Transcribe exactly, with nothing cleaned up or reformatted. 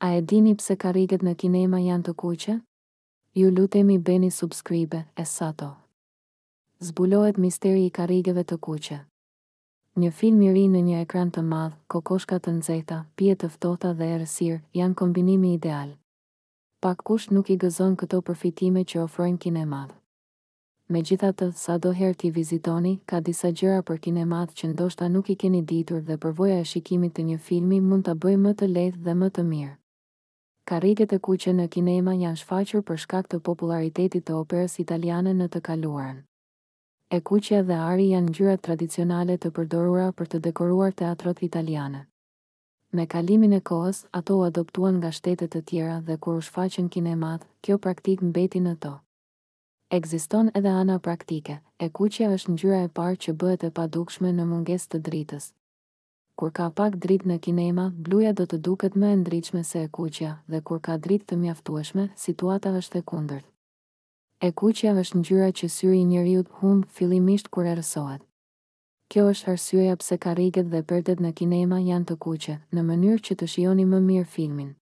A e dini pse karriget në kinema janë të kuqe? Ju lutemi bëni subscribe, Essato. Zbulohet misteri i karrigeve të kuqe. Një film i ri në një ekran të madh, kokoshka të nxehta, pije të ftohta dhe errësirë janë kombinimi ideal. Pak kush nuk i gëzon këto përfitime që ofrojnë kinemat. Megjithatë, sado herë t'i vizitoni, ka disa gjëra për kinemat që ndoshta nuk i keni ditur dhe përvoja e shikimit të një filmi mund ta bëjë më të lehtë dhe më të mirë. Karriget e kuqe në kinema janë shfaqur për shkak të popularitetit të operës italiane në të kaluarën. E kuqja dhe ari janë ngjyrat tradicionale të përdorura për të dekoruar teatrot italiane. Me kalimin e kohës, ato u adoptuan nga shtete të tjera dhe kur u shfaqën kinemat, kjo praktikë mbeti në to. Ekziston edhe ana praktike. E kuqja është ngjyra e parë që bëhet e padukshme në mungesë të dritës. Kur ka pak dritë në kinema, bluja do të duket më e ndritshme se e kuqja, dhe kur ka dritë të mjaftueshme, situata është e kundërt. E kuqja është ngjyra që syri i njeriut humb fillimisht kur errësohet. Kjo është arsyeja pse karriget dhe perdet në kinema janë të kuqe, në mënyrë që të shihoni më mirë filmin.